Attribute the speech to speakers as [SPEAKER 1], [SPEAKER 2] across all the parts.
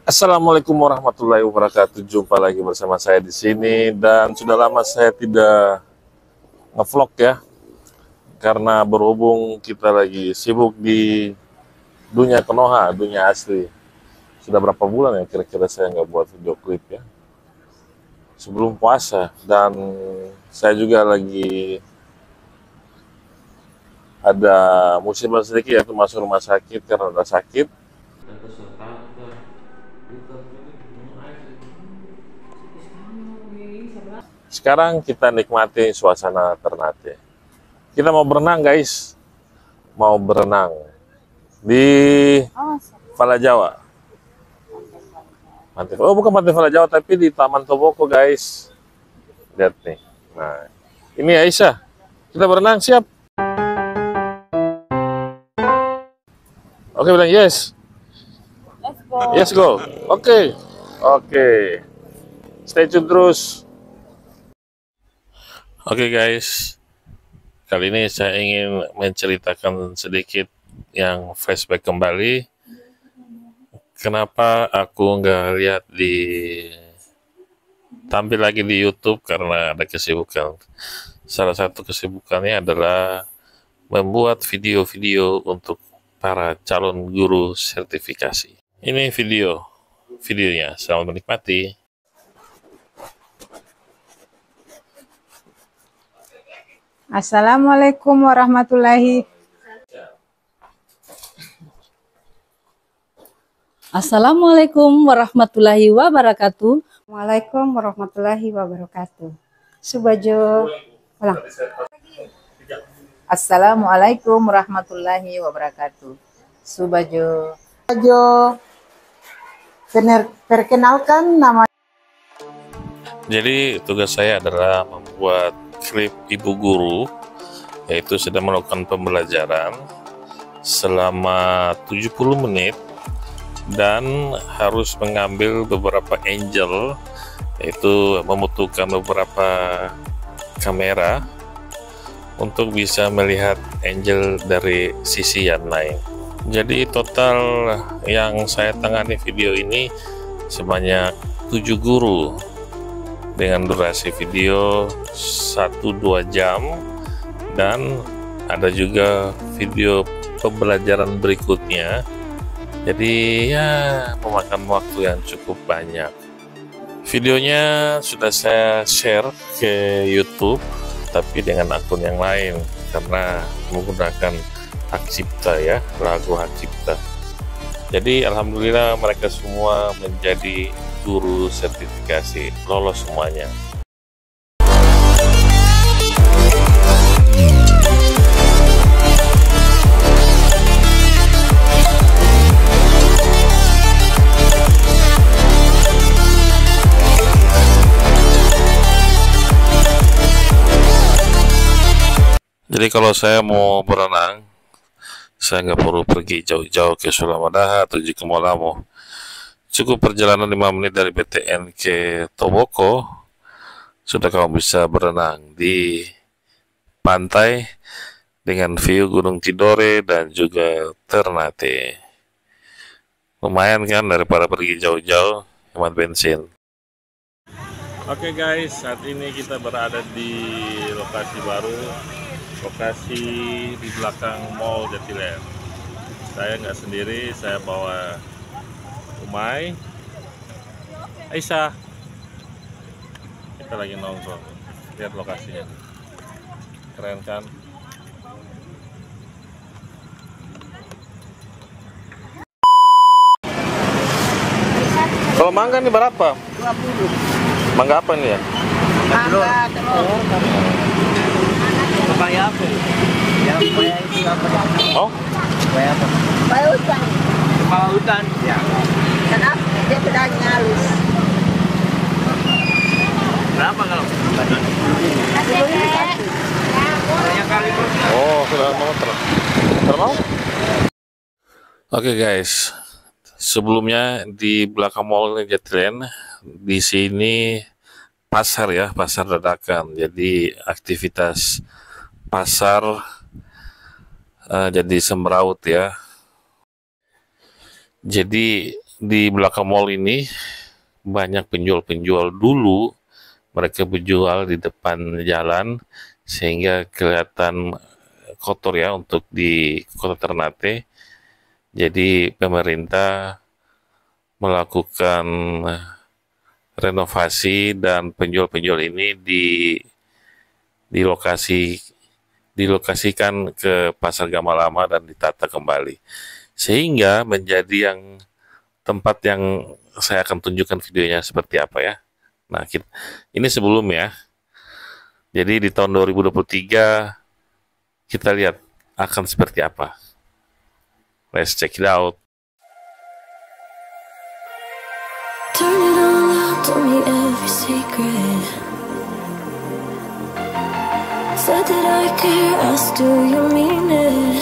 [SPEAKER 1] Assalamualaikum warahmatullahi wabarakatuh. Jumpa lagi bersama saya di sini, dan sudah lama saya tidak ngevlog ya, karena berhubung kita lagi sibuk di dunia Konoha, dunia asli. Sudah berapa bulan ya kira-kira saya nggak buat video klip ya, sebelum puasa. Dan saya juga lagi ada musibah sedikit, yaitu masuk rumah sakit karena udah sakit. Sekarang kita nikmati suasana Ternate. Kita mau berenang guys, mau berenang di Fala Jawa. Oh bukan Pantai Fala Jawa, tapi di Taman Toboko guys. Lihat nih. Nah, ini Aisyah. Kita berenang, siap? Oke, bilang yes.
[SPEAKER 2] Let's go.
[SPEAKER 1] Yes go. Oke. Oke. Stay tune terus. Oke guys, kali ini saya ingin menceritakan sedikit yang flashback kembali. Kenapa aku nggak lihat tampil lagi di YouTube, karena ada kesibukan. Salah satu kesibukannya adalah membuat video-video untuk para calon guru sertifikasi. Ini videonya, selamat menikmati.
[SPEAKER 2] Assalamualaikum warahmatullahi.
[SPEAKER 3] Assalamualaikum warahmatullahi wabarakatuh.
[SPEAKER 2] Waalaikumsalam warahmatullahi wabarakatuh. Subajo. Ulang.
[SPEAKER 4] Assalamualaikum warahmatullahi wabarakatuh. Subajo. Perkenalkan nama.
[SPEAKER 1] Jadi tugas saya adalah membuat klip ibu guru, yaitu sedang melakukan pembelajaran selama 70 menit dan harus mengambil beberapa angle, yaitu membutuhkan beberapa kamera untuk bisa melihat angle dari sisi yang lain. Jadi total yang saya tangani video ini sebanyak 7 guru dengan durasi video 1-2 jam, dan ada juga video pembelajaran berikutnya. Jadi ya memakan waktu yang cukup banyak. Videonya sudah saya share ke YouTube, tapi dengan akun yang lain karena menggunakan hak cipta ya, lagu hak cipta. Jadi alhamdulillah mereka semua menjadi guru sertifikasi, lolos semuanya. Jadi kalau saya mau berenang, saya nggak perlu pergi jauh-jauh ke Sulamadaha atau ke Molamo. Cukup perjalanan 5 menit dari BTN ke Toboko, sudah kamu bisa berenang di pantai dengan view Gunung Tidore dan juga Ternate. Lumayan kan daripada pergi jauh-jauh, hemat bensin. Oke guys, saat ini kita berada di lokasi baru, lokasi di belakang Mall Jatiland. Saya nggak sendiri, saya bawa Umay, Aisyah. Kita lagi nongkrong. Lihat lokasinya, keren kan? Kalau mangga ini berapa?
[SPEAKER 4] 20.
[SPEAKER 1] Mangga apa ini ya?
[SPEAKER 4] Mangga telur. Papaya apa? Yang papaya itu apa?
[SPEAKER 1] Oh?
[SPEAKER 4] Papaya apa? Papaya hutan. Papaya hutan? Ya. Kenapa? Dia pedaging halus. Berapa kalau? Banyak kali.
[SPEAKER 1] Oh, sudah mau termau? Oke guys, sebelumnya di belakang Mall Jatiland, di sini pasar ya, pasar dadakan. Jadi aktivitas pasar jadi semraut ya. Jadi di belakang mall ini banyak penjual-penjual. Dulu mereka berjual di depan jalan sehingga kelihatan kotor ya untuk di kota Ternate. Jadi pemerintah melakukan renovasi dan penjual-penjual ini dilokasikan ke Pasar Gama Lama dan ditata kembali, sehingga menjadi tempat yang saya akan tunjukkan videonya seperti apa ya. Nah, ini sebelum ya. Jadi di tahun 2023 kita lihat akan seperti apa. Let's check it out.
[SPEAKER 5] Turn it all out, told me every secret. Said that I care, asked do you mean it?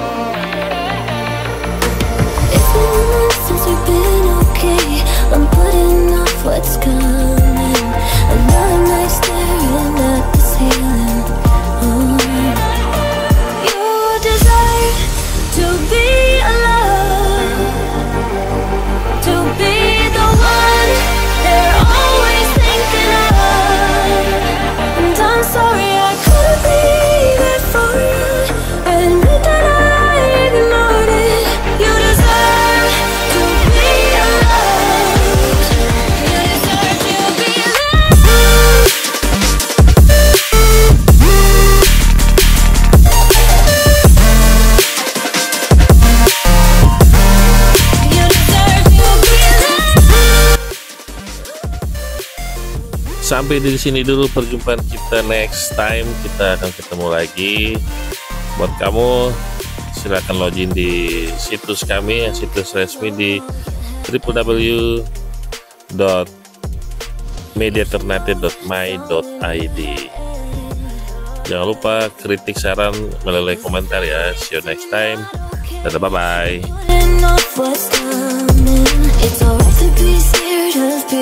[SPEAKER 5] It's been months since we've been okay. I'm putting off what's coming. Another night staring at the ceiling. You deserve to be alone, to be the one they're always thinking of. And I'm sorry I couldn't be there for you. Admit that I ignored it. You deserve to be alone. You deserve to be loved. You deserve to be loved.
[SPEAKER 1] Sampai di sini dulu perjumpaan kita. Next time kita akan ketemu lagi. Buat kamu silakan login di situs kami, situs resmi di www.mediaternate.my.id. Jangan lupa kritik saran melalui komentar ya. See you next time. Dadah, bye bye.
[SPEAKER 5] Putting off what's coming. It's alright to be scared of